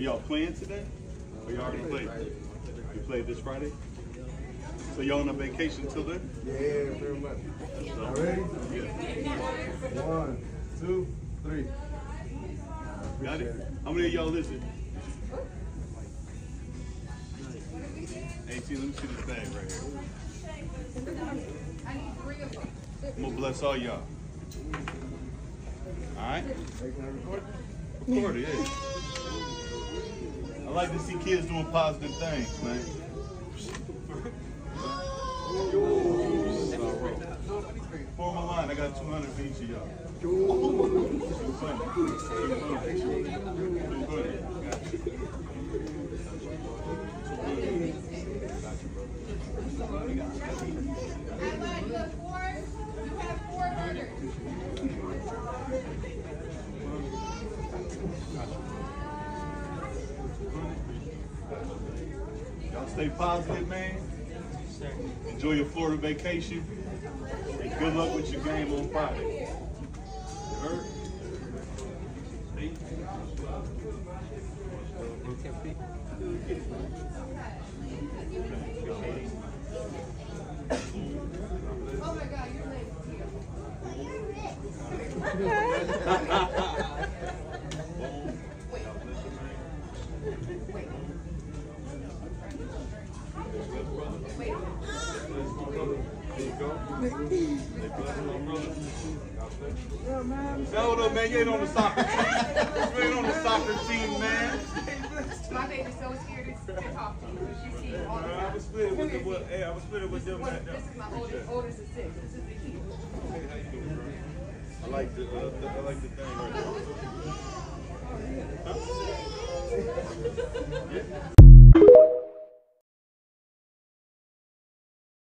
y'all playing today? Or y'all already played? You played this Friday? So y'all on a vacation till then? Yeah, very much. Y'all ready? Yeah. 1, 2, 3. Got it? How many of y'all listen? Hey, see, let me see this bag right here. I need 3 of them. I'm gonna bless all y'all. Alright? Hey, can I record? Record it, yeah. I like to see kids doing positive things, man. Form a line, I got 200 for each of y'all. Too funny. Too good. You have 4 burgers. Y'all stay positive, man. Enjoy your Florida vacation. And good luck with your game on Friday. You heard? Oh my God, you're late. Wait. There you go. Hold up, man. You ain't on the soccer team. You ain't on the soccer team, man. My baby's so scared to talk to you. She sees all the time. I was splitting with them. Hey, I was splitting with them right now. This is my oldest is 6. This is the key. Hey, how you doing, bro? I like the thing right there. Huh? Yeah.